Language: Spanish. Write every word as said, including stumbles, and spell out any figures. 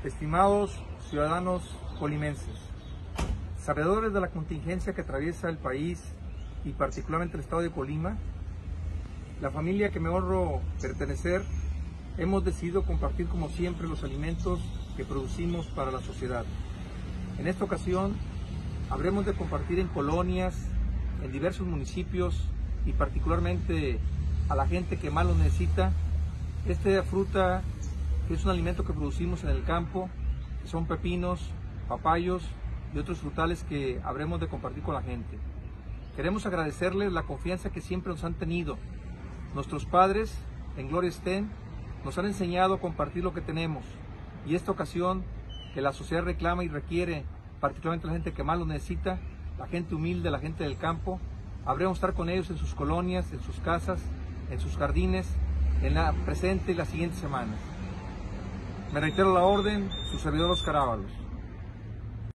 Estimados ciudadanos colimenses, sabedores de la contingencia que atraviesa el país y particularmente el estado de Colima, la familia que me honro pertenecer, hemos decidido compartir como siempre los alimentos que producimos para la sociedad. En esta ocasión habremos de compartir en colonias, en diversos municipios y particularmente a la gente que más lo necesita, esta fruta que es un alimento que producimos en el campo, que son pepinos, papayos y otros frutales que habremos de compartir con la gente. Queremos agradecerles la confianza que siempre nos han tenido. Nuestros padres, en gloria estén, nos han enseñado a compartir lo que tenemos, y esta ocasión que la sociedad reclama y requiere, particularmente la gente que más lo necesita, la gente humilde, la gente del campo, habremos de estar con ellos en sus colonias, en sus casas, en sus jardines, en la presente y las siguientes semanas. Me reitero la orden, su servidor Oscar Ábalos.